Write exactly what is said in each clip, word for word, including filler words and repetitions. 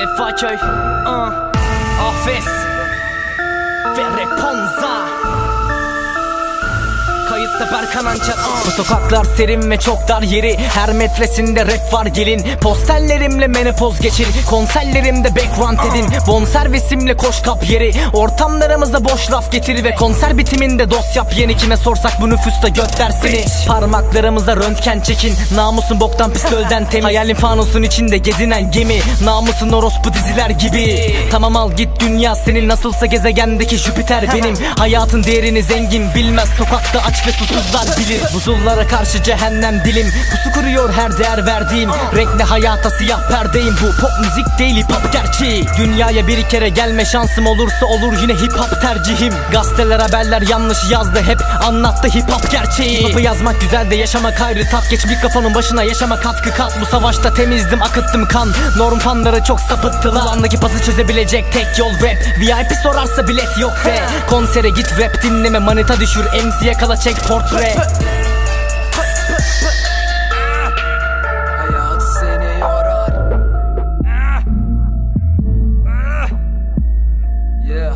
Sefaköy, uh, Afes ve Reponza. Kayıtta Berkan Ançer. uh. Bu sokaklar serin ve çok dar yeri, her metresinde rap var gelin. Posterlerimle menopoz geçir, konserlerimde background edin. Bonservisimle koş kap yeri, ortamlarımıza boş laf getir. Ve konser bitiminde dost yap yeni, kime sorsak bu nüfusta göt dersini. Parmaklarımıza röntgen çekin, namusun boktan pistolden temiz. Hayalin fanusun içinde gezinen gemi, namusun orospu diziler gibi. Tamam al git dünya senin, nasılsa gezegendeki Jüpiter benim. Hayatın değerini zengin bilmez, sokakta aç ve susuzlar bilir. Buzullara karşı cehennem dilim, pusu kuruyor her değer verdiğim. Renkli hayata siyah perdeyim, bu pop müzik değil hip hop gerçeği. Dünyaya bir kere gelme şansım olursa olur, yine hip hop tercihim. Gazeteler haberler yanlış yazdı, hep anlattı hip hop gerçeği. Hip hop'u yazmak güzel de yaşamak ayrı tat. Geç mikrofonun başına, yaşama katkı kat. Bu savaşta temizdim, akıttım kan. Norm fanları çok sapıttılar. Kulağındaki pası çözebilecek tek yol rap. V I P sorarsa bilet yok de. Konsere git rap dinleme, manita düşür, M C'ye kala çek portre. Hayat seni yorar. Yeah.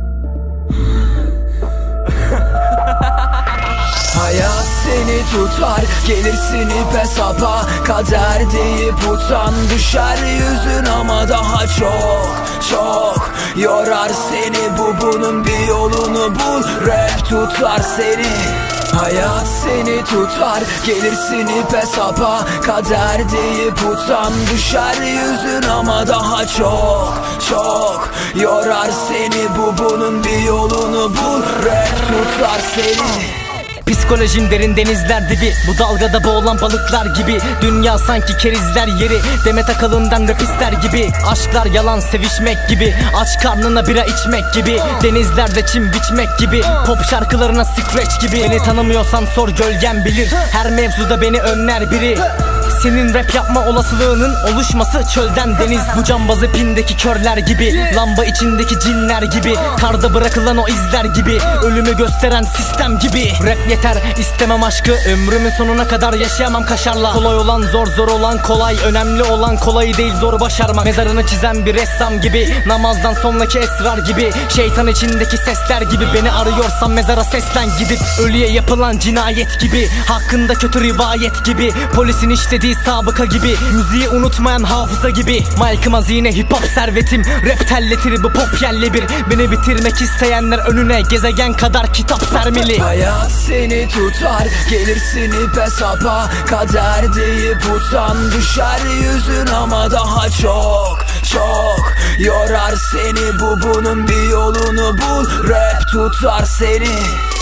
Hayat seni tutar, gelirsin ipe sapa. Kader deyip utan, düşer yüzün ama daha çok çok yorar seni. Bu bunun bir yolunu bul, rap tutar seni. Hayat seni tutar, gelirsin ipe sapa. Kader deyip utan, düşer yüzün ama daha çok çok yorar seni. Bu bunun bir yolunu bul, rap tutar seni. Psikolojim derin denizler dibi, bu dalgada boğulan balıklar gibi. Dünya sanki kerizler yeri, Demet Akalın'dan rap ister gibi. Aşklar yalan sevişmek gibi, aç karnına bira içmek gibi. Denizlerde çim biçmek gibi, pop şarkılarına scratch gibi. Beni tanımıyorsan sor, gölgem bilir, her mevzuda beni önler biri. Senin rap yapma olasılığının oluşması çölden deniz. Bu cambazı pindeki körler gibi, lamba içindeki cinler gibi. Karda bırakılan o izler gibi, ölümü gösteren sistem gibi. Rap yeter, istemem aşkı, ömrümün sonuna kadar yaşayamam kaşarla. Kolay olan zor, zor olan kolay, önemli olan kolay değil zor başarmak. Mezarını çizen bir ressam gibi, namazdan sonraki esrar gibi. Şeytan içindeki sesler gibi, beni arıyorsan mezara seslen gidip. Ölüye yapılan cinayet gibi, hakkında kötü rivayet gibi. Polisin işlediği sabıka gibi, müziği unutmayan hafıza gibi. Mike'ım hazine, hip hop servetim, rap telletir bu pop yerle bir. Beni bitirmek isteyenler önüne gezegen kadar kitap sermeli. Hayat seni tutar, gelirsin ipe sapa. Kader deyip utan, düşer yüzün ama daha çok çok yorar seni. Bu bunun bir yolunu bul, rap tutar seni.